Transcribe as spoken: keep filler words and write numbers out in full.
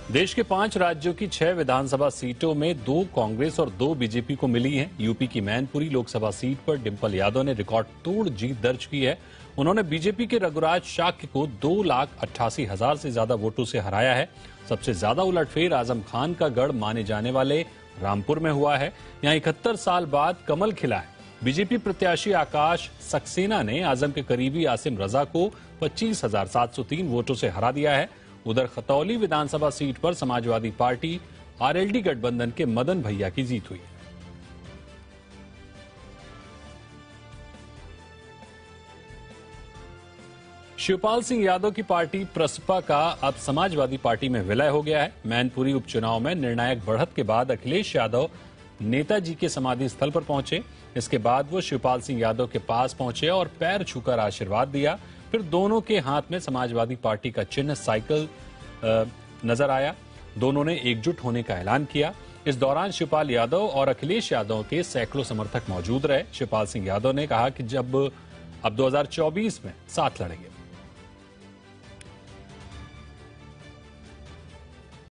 देश के पांच राज्यों की छह विधानसभा सीटों में दो कांग्रेस और दो बीजेपी को मिली हैं। यूपी की मैनपुरी लोकसभा सीट पर डिंपल यादव ने रिकॉर्ड तोड़ जीत दर्ज की है। उन्होंने बीजेपी के रघुराज शाक्य को दो लाख अट्ठासी हजार से ज्यादा वोटों से हराया है। सबसे ज्यादा उलटफेर आजम खान का गढ़ माने जाने वाले रामपुर में हुआ है। यहां इकहत्तर साल बाद कमल खिला है। बीजेपी प्रत्याशी आकाश सक्सेना ने आजम के करीबी आसिम रजा को पच्चीस हजार सात सौ तीन वोटों से हरा दिया है। उधर खतौली विधानसभा सीट पर समाजवादी पार्टी आरएलडी गठबंधन के मदन भैया की जीत हुई। शिवपाल सिंह यादव की पार्टी प्रसपा का अब समाजवादी पार्टी में विलय हो गया है। मैनपुरी उपचुनाव में निर्णायक बढ़त के बाद अखिलेश यादव नेताजी के समाधि स्थल पर पहुंचे। इसके बाद वो शिवपाल सिंह यादव के पास पहुंचे और पैर छूकर आशीर्वाद दिया। फिर दोनों के हाथ में समाजवादी पार्टी का चिन्ह साइकिल नजर आया। दोनों ने एकजुट होने का ऐलान किया। इस दौरान शिवपाल यादव और अखिलेश यादव के सैकड़ों समर्थक मौजूद रहे। शिवपाल सिंह यादव ने कहा कि जब अब दो हज़ार चौबीस में साथ लड़ेंगे।